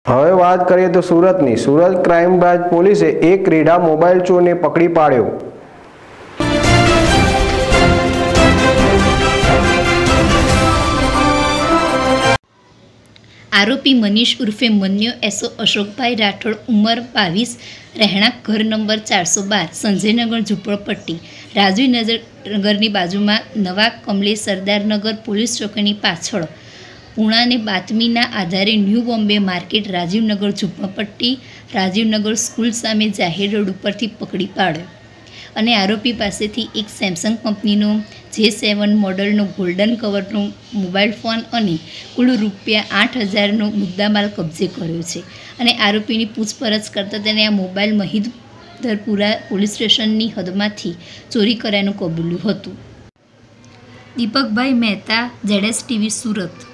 હવે વાત કરીએ તો સુરતની. સુરત ક્રાઇમ બ્રાન્ચ પોલીસે એક રીઢા મોબાઈલ ચોરને પકડી પાડ્યો. આરોપી મનીષ ઉર્ફે મન્યો એસો અશોકભાઈ રાઠોડ, ઉંમર 22, રહેણાંક ઘર નંબર 412, સંજયનગર ઝૂંપડપટ્ટી, રાજીવનગરની બાજુમાં નવા કમલેશ સરદારનગર પોલીસ ચોકીની પાછળ પુણાને બાતમીના આધારે ન્યૂ બોમ્બે માર્કેટ, રાજીવનગર ઝૂંપડપટ્ટી, રાજીવનગર સ્કૂલ સામે જાહેર રોડ ઉપરથી પકડી પાડ્યો અને આરોપી પાસેથી એક સેમસંગ કંપનીનો J7 મોડલનો ગોલ્ડન કવરનો મોબાઈલ ફોન અને કુલ ₹8,000નો મુદ્દામાલ કબજે કર્યો છે અને આરોપીની પૂછપરછ કરતાં તેને આ મોબાઈલ મહિધરપુરા પોલીસ સ્ટેશનની હદમાંથી ચોરી કર્યાનું કબૂલ્યું હતું. દીપકભાઈ મહેતા, ZSTV, સુરત.